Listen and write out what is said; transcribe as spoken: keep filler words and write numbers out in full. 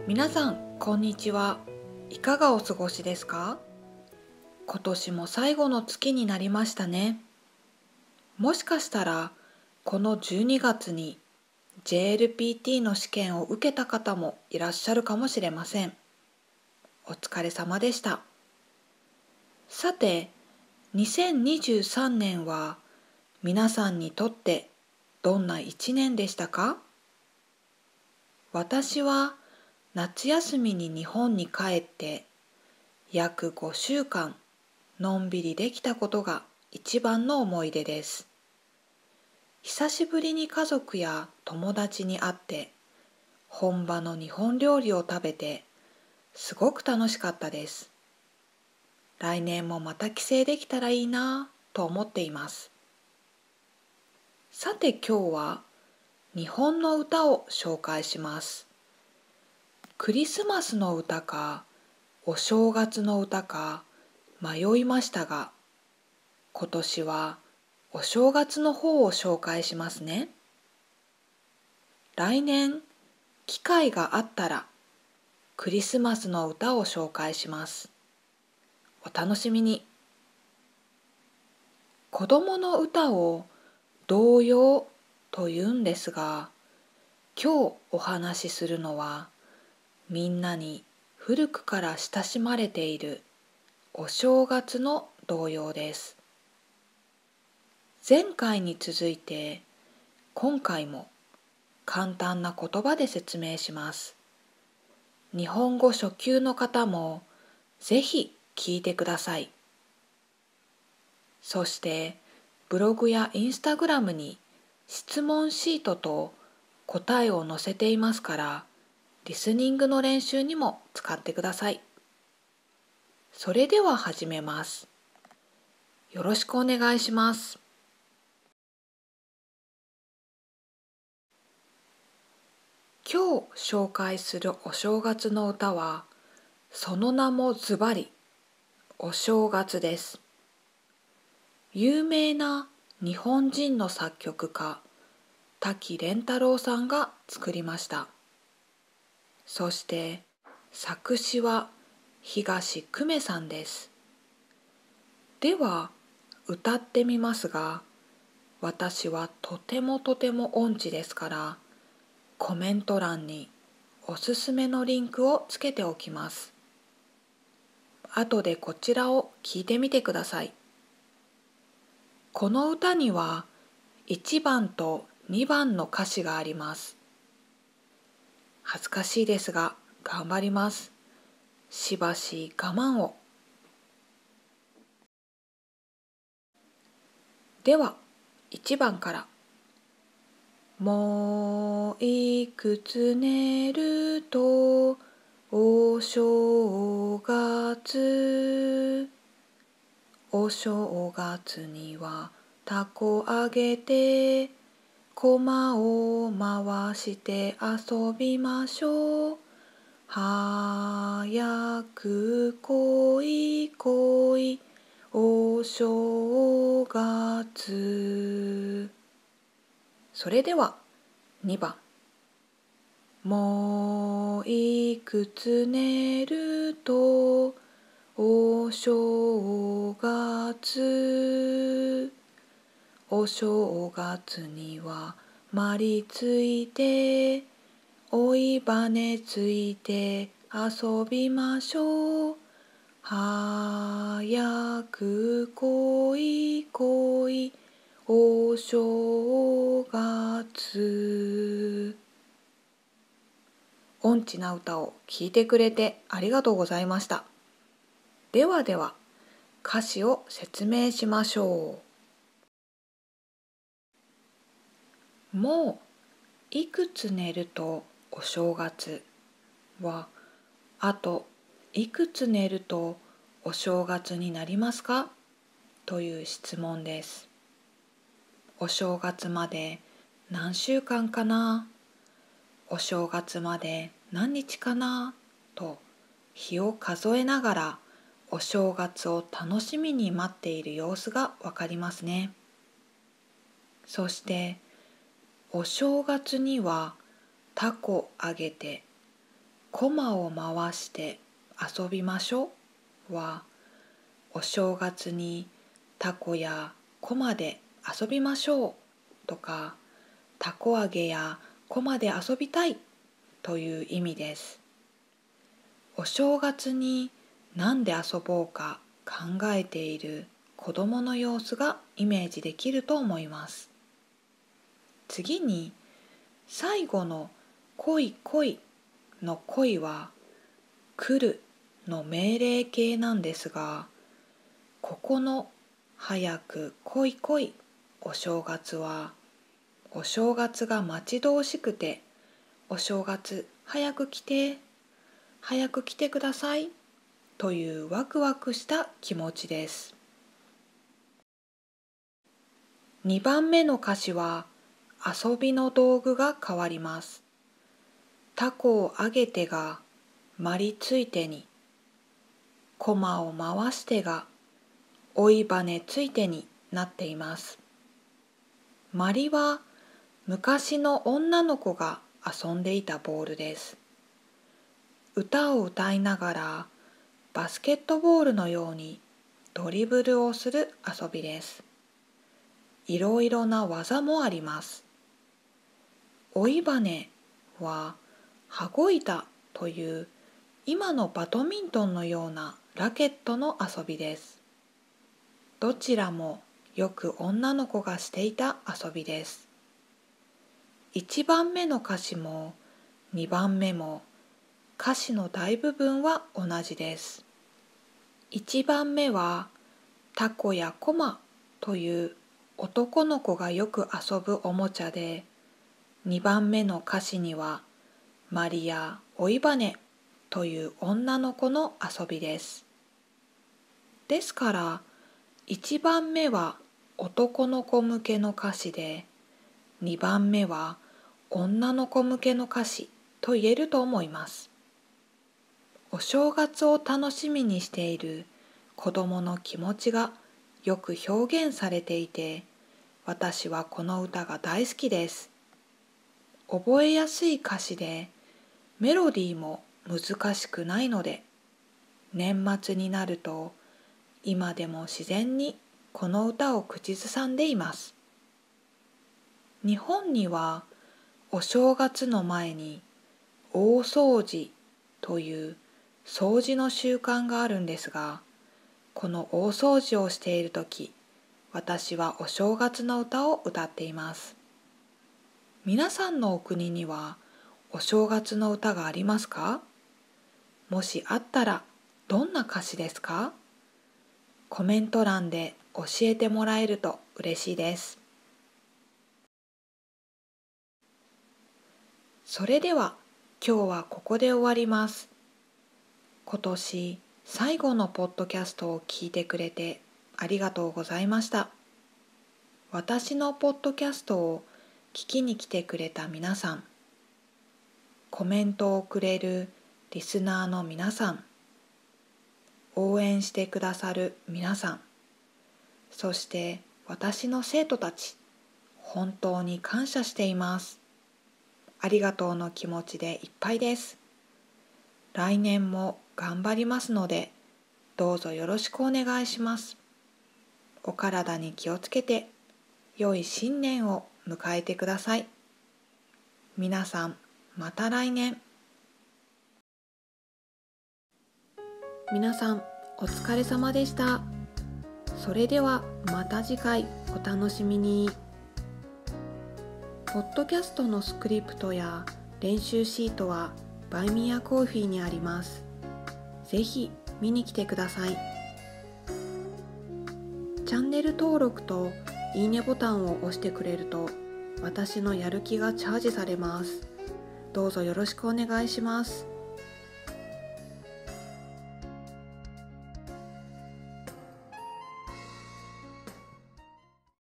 皆さんこんにちは。いかがお過ごしですか？今年も最後の月になりましたね。もしかしたらこのじゅうにがつに ジェイエルピーティー の試験を受けた方もいらっしゃるかもしれません。お疲れ様でした。さて、にせんにじゅうさんねんは皆さんにとってどんないちねんでしたか？私は夏休みに日本に帰って約ごしゅうかんのんびりできたことが一番の思い出です。久しぶりに家族や友達に会って本場の日本料理を食べてすごく楽しかったです。来年もまた帰省できたらいいなぁと思っています。さて今日は日本の歌を紹介します。クリスマスの歌かお正月の歌か迷いましたが、今年はお正月の方を紹介しますね。来年機会があったらクリスマスの歌を紹介します。お楽しみに。子供の歌を童謡と言うんですが、今日お話しするのはみんなに古くから親しまれているお正月の童謡です。前回に続いて今回も簡単な言葉で説明します。日本語初級の方もぜひ聞いてください。そしてブログやインスタグラムに質問シートと答えを載せていますから、リスニングの練習にも使ってください。それでは始めます。よろしくお願いします。今日紹介するお正月の歌は、その名もズバリお正月です。有名な日本人の作曲家滝廉太郎さんが作りました。そして作詞は東久米さんです。では歌ってみますが、私はとてもとても音痴ですからコメント欄におすすめのリンクをつけておきます。後でこちらを聞いてみてください。この歌にはいちばんとにばんの歌詞があります。恥ずかしいですが頑張ります。しばし我慢を。ではいちばんから。もういくつ寝るとお正月。お正月にはたこあげてこまを回して遊びましょう。早く来い来いお正月。それではにばん。もういくつ寝るとお正月。お正月にはまりついておいばねついて遊びましょう。早く来い来いお正月。音痴な歌を聴いてくれてありがとうございました。ではでは歌詞を説明しましょう。もういくつ寝るとお正月は、あといくつ寝るとお正月になりますかという質問です。お正月まで何週間かな、お正月まで何日かなと日を数えながらお正月を楽しみに待っている様子がわかりますね。そしてお正月にはたこあげて駒を回して遊びましょうは、お正月にタコや駒で遊びましょうとか、たこ揚げや駒で遊びたいという意味です。お正月に何で遊ぼうか考えている子供の様子がイメージできると思います。次に、最後の来い来いの来いは来るの命令形なんですが、ここの早く来い来いお正月は、お正月が待ち遠しくて、お正月早く来て、早く来てくださいというワクワクした気持ちです。にばんめの歌詞は遊びの道具が変わります。たこをあげてがまりついてに、こまを回してが追いばねついてになっています。まりは昔の女の子が遊んでいたボールです。歌を歌いながらバスケットボールのようにドリブルをする遊びです。いろいろな技もあります。追いばねは羽子板という今のバドミントンのようなラケットの遊びです。どちらもよく女の子がしていた遊びです。いちばんめの歌詞もにばんめも歌詞の大部分は同じです。いちばんめはタコやコマという男の子がよく遊ぶおもちゃで、にばんめの歌詞にはマリや追いばねという女の子の遊びです。ですからいちばんめは男の子向けの歌詞で、にばんめは女の子向けの歌詞と言えると思います。お正月を楽しみにしている子どもの気持ちがよく表現されていて、私はこの歌が大好きです。覚えやすい歌詞で、メロディーも難しくないので、年末になると今でも自然にこの歌を口ずさんでいます。日本にはお正月の前に大掃除という掃除の習慣があるんですが、この大掃除をしているとき、私はお正月の歌を歌っています。皆さんのお国にはお正月の歌がありますか？もしあったらどんな歌詞ですか？コメント欄で教えてもらえると嬉しいです。それでは今日はここで終わります。今年最後のポッドキャストを聞いてくれてありがとうございました。私のポッドキャストを聞きに来てくれた皆さん、コメントをくれるリスナーの皆さん、応援してくださる皆さん、そして私の生徒たち、本当に感謝しています。ありがとうの気持ちでいっぱいです。来年も頑張りますので、どうぞよろしくお願いします。お体に気をつけて、良い新年を迎えてください。皆さん、また来年。皆さん、お疲れ様でした。それではまた次回お楽しみに。ポッドキャストのスクリプトや練習シートはバイミーアコーヒーにあります。ぜひ見に来てください。チャンネル登録といいねボタンを押してくれると私のやる気がチャージされます。どうぞよろしくお願いします。